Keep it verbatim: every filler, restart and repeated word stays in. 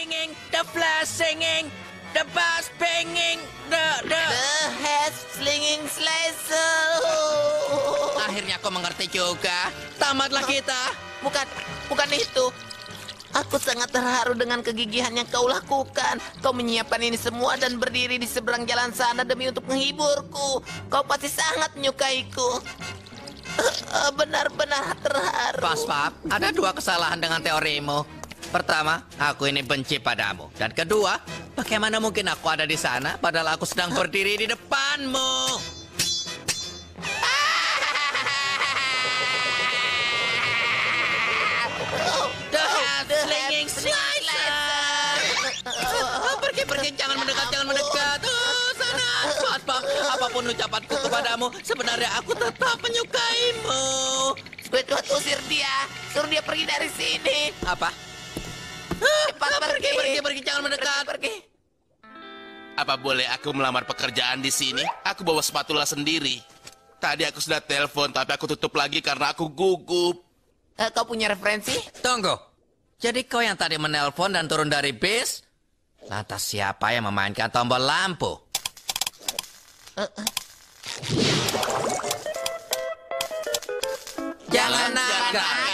ringing, the flash singing, the bass banging, the the. The head slinging slicer. Akhirnya kau mengerti juga. Tamatlah kita. Bukan, bukan itu. Aku sangat terharu dengan kegigihan yang kau lakukan. Kau menyiapkan ini semua dan berdiri di seberang jalan sana demi untuk menghiburku. Kau pasti sangat menyukaiku. Benar-benar terharu. Pas-pap, ada dua kesalahan dengan teorimu. Pertama, aku ini benci padamu. Dan kedua, bagaimana mungkin aku ada di sana padahal aku sedang berdiri di depanmu? The slinging slicer. Oh, pergi, pergi, jangan mendekat, jangan mendekat. Oh, sana, Pas-pap, apapun ucapanku kepadamu, sebenarnya aku tetap menyukaimu. Squidward, usir dia. Suruh dia pergi dari sini. Apa? Cepat Ah, pergi, pergi. pergi, pergi, jangan mendekat. Pergi. Apa boleh aku melamar pekerjaan di sini? Aku bawa spatula sendiri. Tadi aku sudah telepon, tapi aku tutup lagi karena aku gugup. Eh, kau punya referensi? Tunggu. Jadi kau yang tadi menelpon dan turun dari bis? Lantas siapa yang memainkan tombol lampu? Jangan naga.